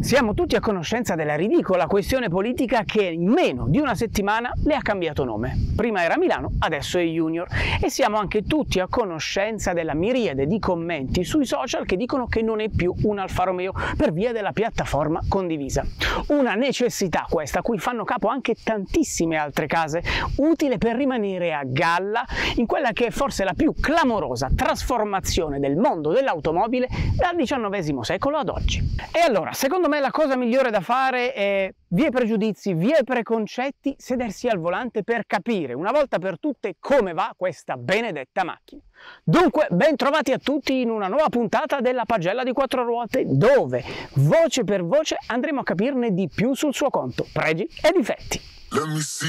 Siamo tutti a conoscenza della ridicola questione politica che in meno di una settimana le ha cambiato nome. Prima era Milano, adesso è Junior. E siamo anche tutti a conoscenza della miriade di commenti sui social che dicono che non è più un Alfa Romeo per via della piattaforma condivisa. Una necessità questa a cui fanno capo anche tantissime altre case, utile per rimanere a galla in quella che è forse la più clamorosa trasformazione del mondo dell'automobile dal XIX secolo ad oggi. E allora, secondo me la cosa migliore da fare è, via i pregiudizi, via i preconcetti, sedersi al volante per capire una volta per tutte come va questa benedetta macchina. Dunque, ben trovati a tutti in una nuova puntata della Pagella di Quattro Ruote, dove, voce per voce, andremo a capirne di più sul suo conto, pregi e difetti. Let me see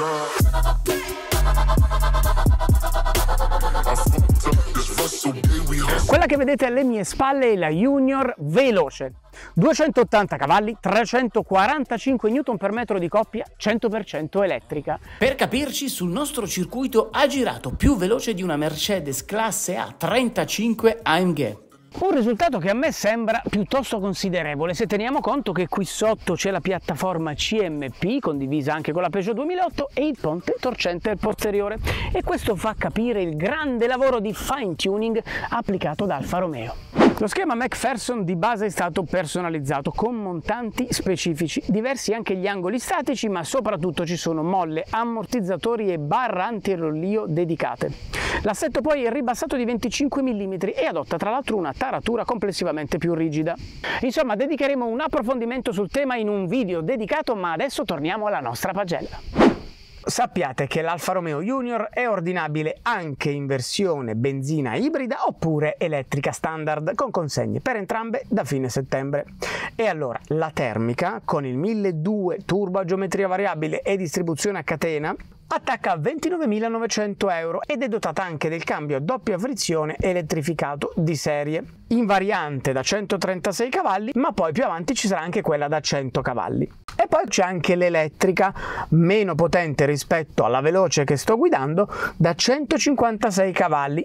Quella che vedete alle mie spalle è la Junior Veloce, 280 cavalli, 345 Nm/m di coppia, 100% elettrica. Per capirci, sul nostro circuito ha girato più veloce di una Mercedes classe A 35 AMG. Un risultato che a me sembra piuttosto considerevole se teniamo conto che qui sotto c'è la piattaforma CMP, condivisa anche con la Peugeot 2008, e il ponte torcente al posteriore. E questo fa capire il grande lavoro di fine tuning applicato da Alfa Romeo. Lo schema McPherson di base è stato personalizzato con montanti specifici, diversi anche gli angoli statici, ma soprattutto ci sono molle, ammortizzatori e barra antirollio dedicate. L'assetto poi è ribassato di 25 mm e adotta tra l'altro una taratura complessivamente più rigida. Insomma, dedicheremo un approfondimento sul tema in un video dedicato, ma adesso torniamo alla nostra pagella. Sappiate che l'Alfa Romeo Junior è ordinabile anche in versione benzina ibrida oppure elettrica standard, con consegne per entrambe da fine settembre. E allora, la termica con il 1200 turbo a geometria variabile e distribuzione a catena attacca a 29.900 euro ed è dotata anche del cambio a doppia frizione elettrificato di serie, in variante da 136 cavalli, ma poi più avanti ci sarà anche quella da 100 cavalli. E poi c'è anche l'elettrica, meno potente rispetto alla veloce che sto guidando, da 156 cavalli,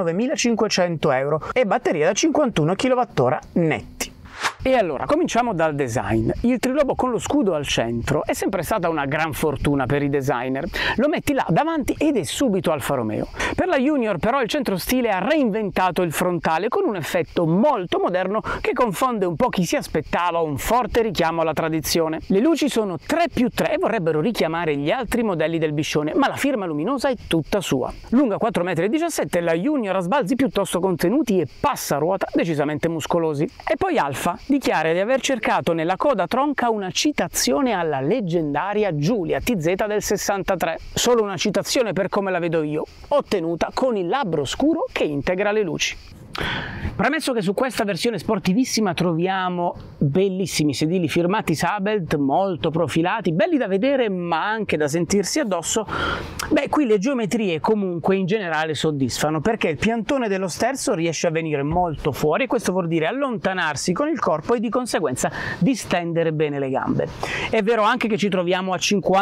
39.500 euro e batteria da 51 kWh netti. E allora, cominciamo dal design. Il trilobo con lo scudo al centro è sempre stata una gran fortuna per i designer. Lo metti là davanti ed è subito Alfa Romeo. Per la Junior però il centrostile ha reinventato il frontale con un effetto molto moderno che confonde un po' chi si aspettava un forte richiamo alla tradizione. Le luci sono 3+3 e vorrebbero richiamare gli altri modelli del Biscione, ma la firma luminosa è tutta sua. Lunga 4,17 m, la Junior ha sbalzi piuttosto contenuti e passaruota decisamente muscolosi. E poi Alfa dichiara di aver cercato nella coda tronca una citazione alla leggendaria Giulia TZ del 63. Solo una citazione per come la vedo io, ottenuta con il labbro scuro che integra le luci. Premesso che su questa versione sportivissima troviamo bellissimi sedili firmati Sabelt, molto profilati, belli da vedere ma anche da sentirsi addosso, qui le geometrie comunque in generale soddisfano, perché il piantone dello sterzo riesce a venire molto fuori e questo vuol dire allontanarsi con il corpo e di conseguenza distendere bene le gambe. È vero anche che ci troviamo a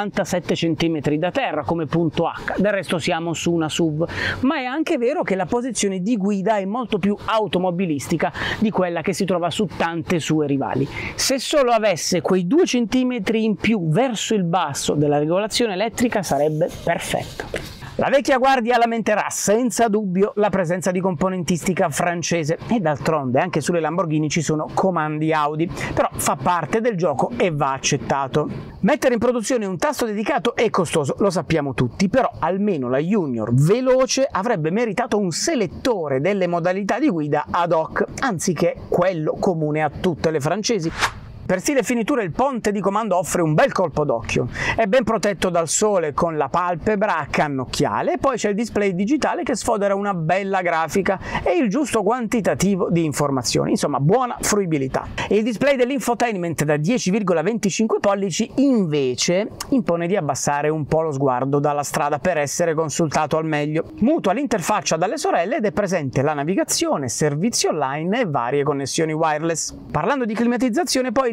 57 cm da terra come punto H, del resto siamo su una SUV, ma è anche vero che la posizione di guida è molto più automobilistica di quella che si trova su tante sue rivali. Se solo avesse quei 2 cm in più verso il basso della regolazione elettrica sarebbe perfetto. La vecchia guardia lamenterà senza dubbio la presenza di componentistica francese e d'altronde anche sulle Lamborghini ci sono comandi Audi, però fa parte del gioco e va accettato. Mettere in produzione un tasto dedicato è costoso, lo sappiamo tutti, però almeno la Junior Veloce avrebbe meritato un selettore delle modalità di guida ad hoc, anziché quello comune a tutte le francesi. Per stile e finitura il ponte di comando offre un bel colpo d'occhio, è ben protetto dal sole con la palpebra a cannocchiale e poi c'è il display digitale che sfodera una bella grafica e il giusto quantitativo di informazioni, insomma buona fruibilità. Il display dell'infotainment da 10,25 pollici invece impone di abbassare un po' lo sguardo dalla strada per essere consultato al meglio. Mutua l'interfaccia dalle sorelle ed è presente la navigazione, servizi online e varie connessioni wireless. Parlando di climatizzazione poi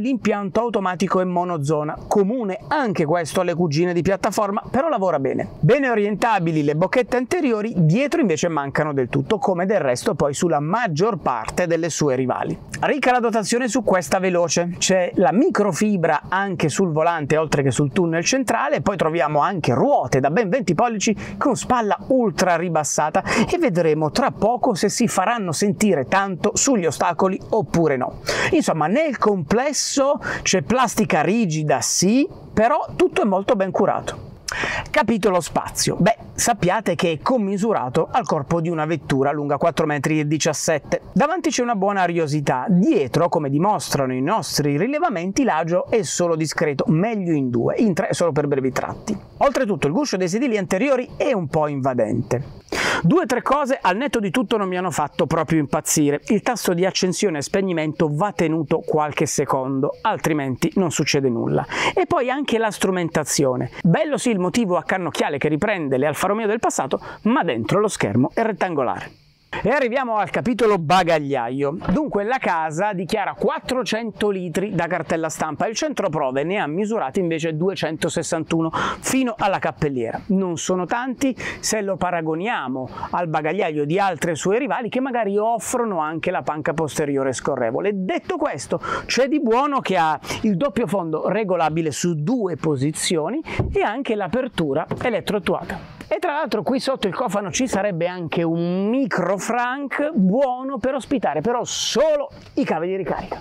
l'impianto automatico è monozona, comune anche questo alle cugine di piattaforma, però lavora bene. Bene orientabili le bocchette anteriori, dietro invece mancano del tutto, come del resto poi sulla maggior parte delle sue rivali. Ricca la dotazione su questa veloce, c'è la microfibra anche sul volante oltre che sul tunnel centrale, poi troviamo anche ruote da ben 20 pollici con spalla ultra ribassata e vedremo tra poco se si faranno sentire tanto sugli ostacoli oppure no. Insomma, nel complesso c'è plastica rigida sì, però tutto è molto ben curato. Capitolo spazio. Beh, sappiate che è commisurato al corpo di una vettura lunga 4,17 m. Davanti c'è una buona ariosità, dietro, come dimostrano i nostri rilevamenti, l'agio è solo discreto, meglio in 2, in 3 solo per brevi tratti. Oltretutto il guscio dei sedili anteriori è un po' invadente. 2 o 3 cose al netto di tutto non mi hanno fatto proprio impazzire. Il tasto di accensione e spegnimento va tenuto qualche secondo, altrimenti non succede nulla. E poi anche la strumentazione. Bello sì il motivo a cannocchiale che riprende le Alfa Romeo del passato, ma dentro lo schermo è rettangolare. E arriviamo al capitolo bagagliaio. Dunque la casa dichiara 400 litri da cartella stampa, il centro prove ne ha misurati invece 261 fino alla cappelliera. Non sono tanti se lo paragoniamo al bagagliaio di altre sue rivali che magari offrono anche la panca posteriore scorrevole. Detto questo, c'è di buono che ha il doppio fondo regolabile su 2 posizioni e anche l'apertura elettroattuata. E tra l'altro qui sotto il cofano ci sarebbe anche un micro frank buono per ospitare però solo i cavi di ricarica.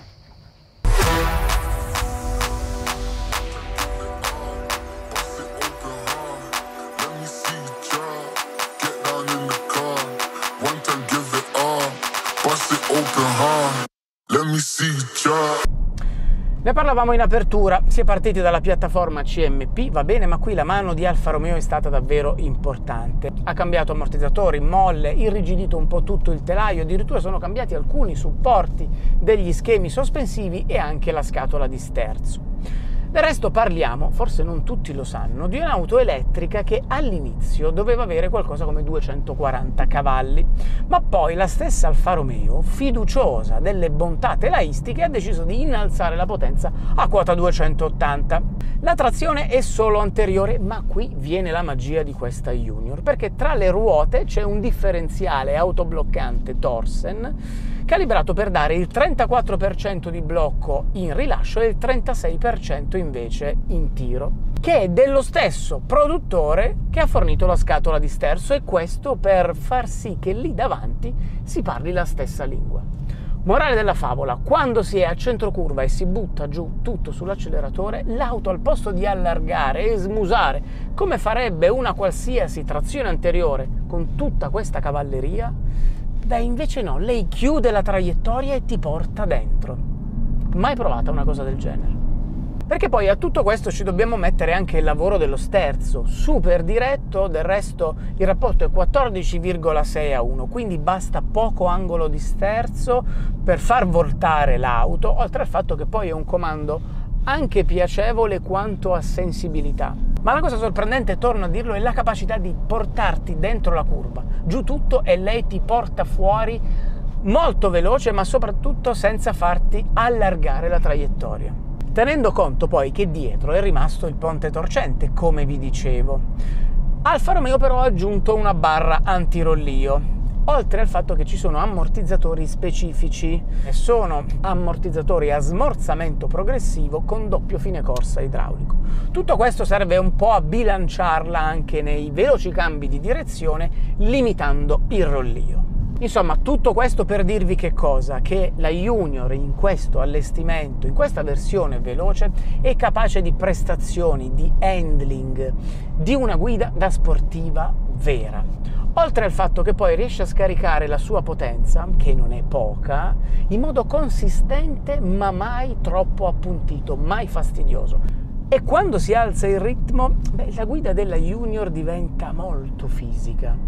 Ne parlavamo in apertura, si è partiti dalla piattaforma CMP, va bene, ma qui la mano di Alfa Romeo è stata davvero importante. Ha cambiato ammortizzatori, molle, irrigidito un po' tutto il telaio, addirittura sono cambiati alcuni supporti degli schemi sospensivi e anche la scatola di sterzo. Del resto parliamo, forse non tutti lo sanno, di un'auto elettrica che all'inizio doveva avere qualcosa come 240 cavalli, ma poi la stessa Alfa Romeo, fiduciosa delle bontà telaistiche, ha deciso di innalzare la potenza a quota 280. La trazione è solo anteriore, ma qui viene la magia di questa Junior, perché tra le ruote c'è un differenziale autobloccante Torsen calibrato per dare il 34% di blocco in rilascio e il 36% invece in tiro, che è dello stesso produttore che ha fornito la scatola di sterzo, e questo per far sì che lì davanti si parli la stessa lingua. Morale della favola: quando si è a centro curva e si butta giù tutto sull'acceleratore, l'auto al posto di allargare e smusare come farebbe una qualsiasi trazione anteriore con tutta questa cavalleria, beh, invece no, lei chiude la traiettoria e ti porta dentro. Mai provata una cosa del genere? Perché poi a tutto questo ci dobbiamo mettere anche il lavoro dello sterzo, super diretto, del resto il rapporto è 14,6:1, quindi basta poco angolo di sterzo per far voltare l'auto, oltre al fatto che poi è un comando anche piacevole quanto a sensibilità. Ma la cosa sorprendente, torno a dirlo, è la capacità di portarti dentro la curva, giù tutto, e lei ti porta fuori molto veloce, ma soprattutto senza farti allargare la traiettoria. Tenendo conto poi che dietro è rimasto il ponte torcente, come vi dicevo. Alfa Romeo però ha aggiunto una barra antirollio, oltre al fatto che ci sono ammortizzatori specifici, e sono ammortizzatori a smorzamento progressivo con doppio fine corsa idraulico. Tutto questo serve un po' a bilanciarla anche nei veloci cambi di direzione, limitando il rollio. Insomma, tutto questo per dirvi che cosa? Che la Junior in questo allestimento, in questa versione veloce, è capace di prestazioni, di handling, di una guida da sportiva vera. Oltre al fatto che poi riesce a scaricare la sua potenza, che non è poca, in modo consistente ma mai troppo appuntito, mai fastidioso. E quando si alza il ritmo, la guida della Junior diventa molto fisica.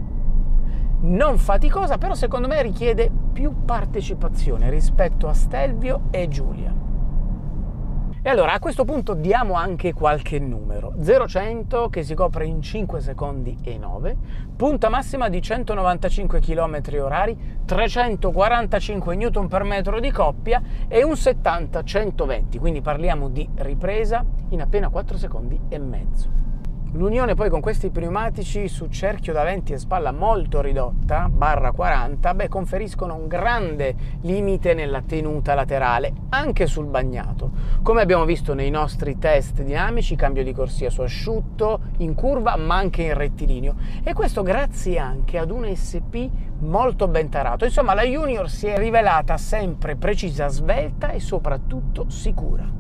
Non faticosa, però secondo me richiede più partecipazione rispetto a Stelvio e Giulia. E allora a questo punto diamo anche qualche numero. 0-100 che si copre in 5 secondi e 9, punta massima di 195 km/h, 345 Nm per metro di coppia e un 70-120, quindi parliamo di ripresa in appena 4 secondi e mezzo. L'unione poi con questi pneumatici su cerchio davanti e spalla molto ridotta, /40, conferiscono un grande limite nella tenuta laterale, anche sul bagnato. Come abbiamo visto nei nostri test dinamici, cambio di corsia su asciutto, in curva ma anche in rettilineo. E questo grazie anche ad un SP molto ben tarato. Insomma, la Junior si è rivelata sempre precisa, svelta e soprattutto sicura.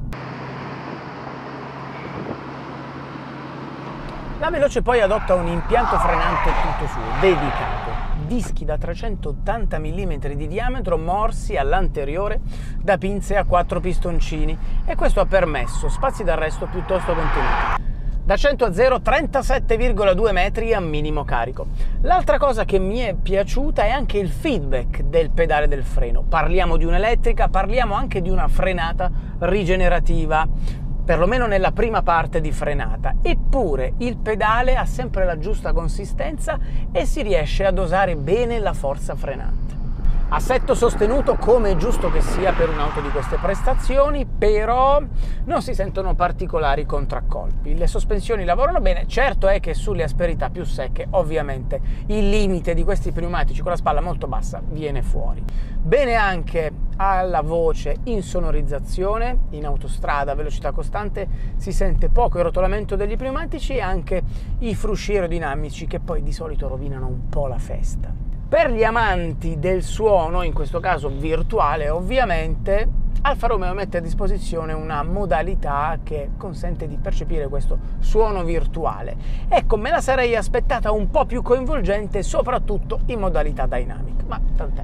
La Veloce poi adotta un impianto frenante tutto suo, dedicato, dischi da 380 mm di diametro morsi all'anteriore da pinze a 4 pistoncini, e questo ha permesso spazi d'arresto piuttosto contenuti. Da 100 a 0 37,2 metri a minimo carico. L'altra cosa che mi è piaciuta è anche il feedback del pedale del freno. Parliamo di un'elettrica, parliamo anche di una frenata rigenerativa, perlomeno nella prima parte di frenata, eppure il pedale ha sempre la giusta consistenza e si riesce a dosare bene la forza frenante. Assetto sostenuto come è giusto che sia per un'auto di queste prestazioni, però non si sentono particolari contraccolpi. Le sospensioni lavorano bene, certo è che sulle asperità più secche ovviamente il limite di questi pneumatici con la spalla molto bassa viene fuori. Bene anche alla voce insonorizzazione, in autostrada a velocità costante si sente poco il rotolamento degli pneumatici e anche i frusci aerodinamici che poi di solito rovinano un po' la festa. Per gli amanti del suono, in questo caso virtuale ovviamente, Alfa Romeo mette a disposizione una modalità che consente di percepire questo suono virtuale. Ecco, me la sarei aspettata un po' più coinvolgente, soprattutto in modalità dynamic, ma tant'è.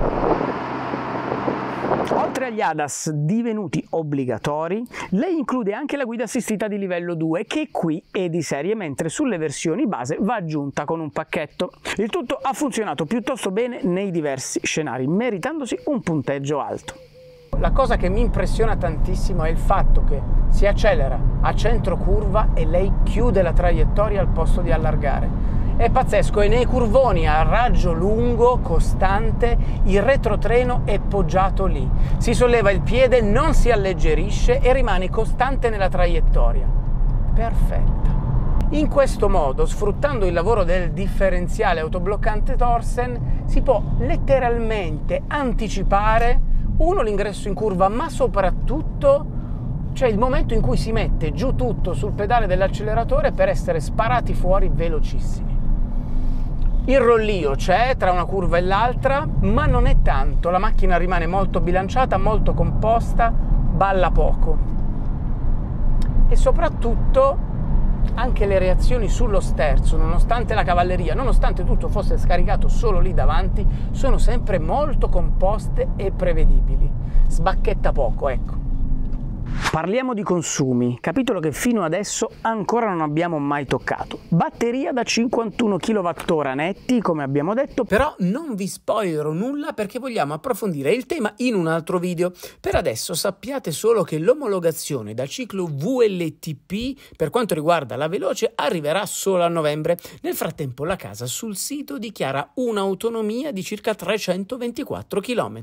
Oltre agli ADAS divenuti obbligatori, lei include anche la guida assistita di livello 2, che qui è di serie, mentre sulle versioni base va aggiunta con un pacchetto. Il tutto ha funzionato piuttosto bene nei diversi scenari, meritandosi un punteggio alto. La cosa che mi impressiona tantissimo è il fatto che si accelera a centro curva e lei chiude la traiettoria al posto di allargare. È pazzesco, e nei curvoni a raggio lungo, costante, il retrotreno è poggiato lì. Si solleva il piede, non si alleggerisce e rimane costante nella traiettoria. Perfetta. In questo modo, sfruttando il lavoro del differenziale autobloccante Torsen, si può letteralmente anticipare l'ingresso in curva, ma soprattutto c'è il momento in cui si mette giù tutto sul pedale dell'acceleratore per essere sparati fuori velocissimi. Il rollio c'è tra una curva e l'altra, ma non è tanto, la macchina rimane molto bilanciata, molto composta, balla poco. E soprattutto anche le reazioni sullo sterzo, nonostante la cavalleria, nonostante tutto fosse scaricato solo lì davanti, sono sempre molto composte e prevedibili. Sbacchetta poco, ecco. Parliamo di consumi, capitolo che fino adesso ancora non abbiamo mai toccato. Batteria da 51 kWh netti, come abbiamo detto, però non vi spoilerò nulla perché vogliamo approfondire il tema in un altro video. Per adesso sappiate solo che l'omologazione da ciclo VLTP per quanto riguarda la Veloce arriverà solo a novembre. Nel frattempo la casa sul sito dichiara un'autonomia di circa 324 km.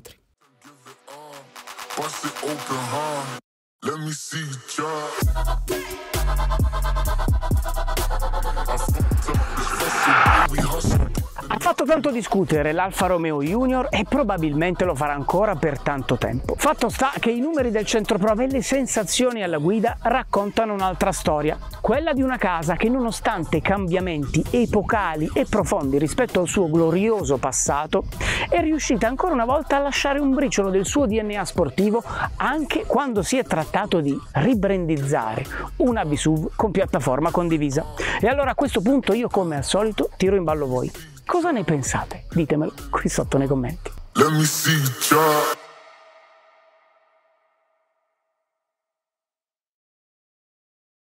Let me see you try. Ha fatto tanto discutere l'Alfa Romeo Junior e probabilmente lo farà ancora per tanto tempo. Fatto sta che i numeri del centroprova e le sensazioni alla guida raccontano un'altra storia, quella di una casa che nonostante cambiamenti epocali e profondi rispetto al suo glorioso passato è riuscita ancora una volta a lasciare un briciolo del suo DNA sportivo anche quando si è trattato di ribrandizzare una B-SUV con piattaforma condivisa. E allora a questo punto io, come al solito, tiro in ballo voi. Cosa ne pensate? Ditemelo qui sotto nei commenti.